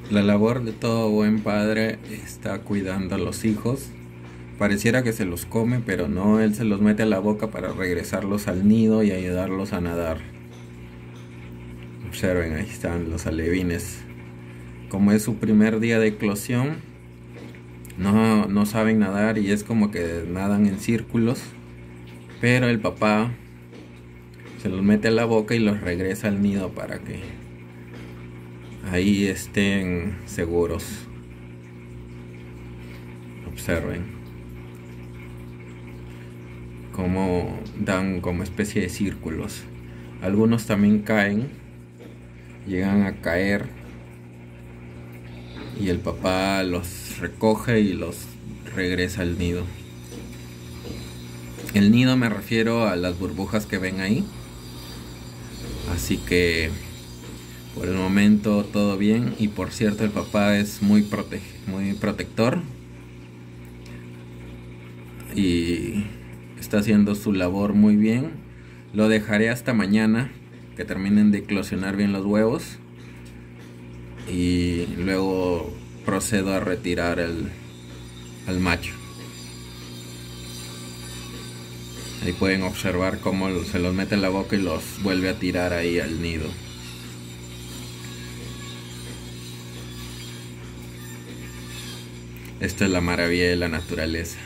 La labor de todo buen padre está cuidando a los hijos. Pareciera que se los come, pero no, él se los mete a la boca para regresarlos al nido y ayudarlos a nadar. Observen, ahí están los alevines. Como es su primer día de eclosión, no saben nadar y es como que nadan en círculos, pero el papá se los mete a la boca y los regresa al nido para que ahí estén seguros. Observen cómo dan como especie de círculos. Algunos también caen, llegan a caer y el papá los recoge y los regresa al nido. El nido me refiero a las burbujas que ven ahí. Así que por el momento todo bien. Y por cierto, el papá es muy protector y está haciendo su labor muy bien. Lo dejaré hasta mañana que terminen de eclosionar bien los huevos y luego procedo a retirar al macho. Ahí pueden observar cómo se los mete en la boca y los vuelve a tirar ahí al nido. Esto es la maravilla de la naturaleza.